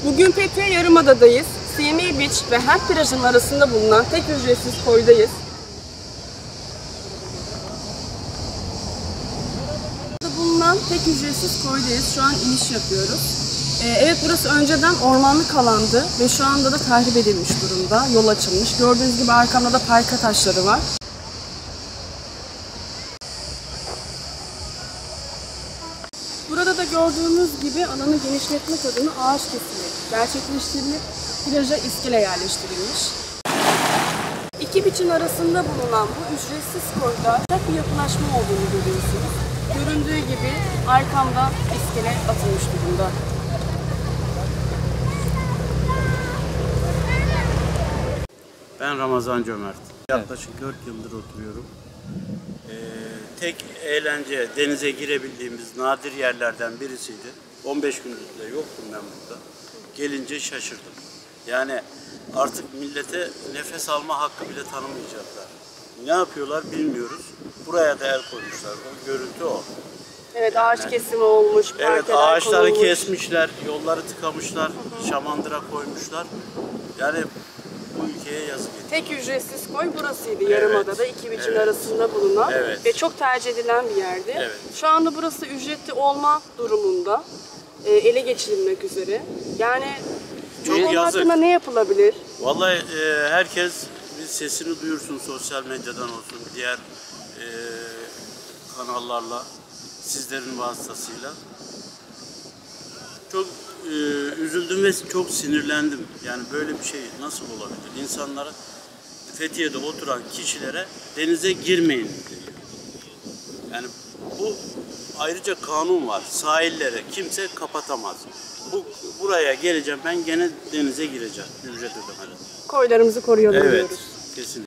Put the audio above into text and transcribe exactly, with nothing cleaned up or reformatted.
Bugün Fethiye Yarımada'dayız. C M E Beach ve Hemp plajının arasında bulunan tek ücretsiz koydayız. Burada bulunan tek ücretsiz koydayız. Şu an iniş yapıyoruz. Ee, evet, burası önceden ormanlık alandı ve şu anda da tahrip edilmiş durumda. Yol açılmış. Gördüğünüz gibi arkamda da parka taşları var. Burada da gördüğünüz gibi alanı genişletmek adına ağaç kesimi gerçekleştirilip plaja iskele yerleştirilmiş. İki biçim arasında bulunan bu ücretsiz koyda tek bir yapılaşma olduğunu görüyorsunuz. Göründüğü gibi arkamda iskele atılmış durumda. Ben Ramazan Cömert. Yaklaşık dört yıldır oturuyorum. Ee, tek eğlence denize girebildiğimiz nadir yerlerden birisiydi. on beş gündür de yoktum ben burada. Gelince şaşırdım. Yani artık millete nefes alma hakkı bile tanımayacaklar. Ne yapıyorlar bilmiyoruz. Buraya da el koymuşlar. O görüntü o. Evet, ağaç yani, kesimi olmuş, parkeler evet, ağaçları konulmuş. Kesmişler, yolları tıkamışlar, hı hı. şamandıra koymuşlar. Yani bu ülkeye yazık ediyor. Tek ücretsiz koy burasıydı, evet. Yarımada'da iki biçim evet. arasında bulunan evet. ve çok tercih edilen bir yerdi. Evet. Şu anda burası ücretli olma durumunda, e, ele geçirilmek üzere. Yani bu konu hakkında ne yapılabilir? Vallahi e, herkes bir sesini duyursun, sosyal medyadan olsun, diğer e, kanallarla, sizlerin vasıtasıyla. Çok e, üzüldüm ve çok sinirlendim. Yani böyle bir şey nasıl olabilir? İnsanlara, Fethiye'de oturan kişilere denize girmeyin diyor. Yani bu ayrıca kanun var. Sahillere kimse kapatamaz. Bu buraya geleceğim, ben gene denize gireceğim ücret ödemeden. Koylarımızı koruyalım evet, diyoruz. Kesinlikle.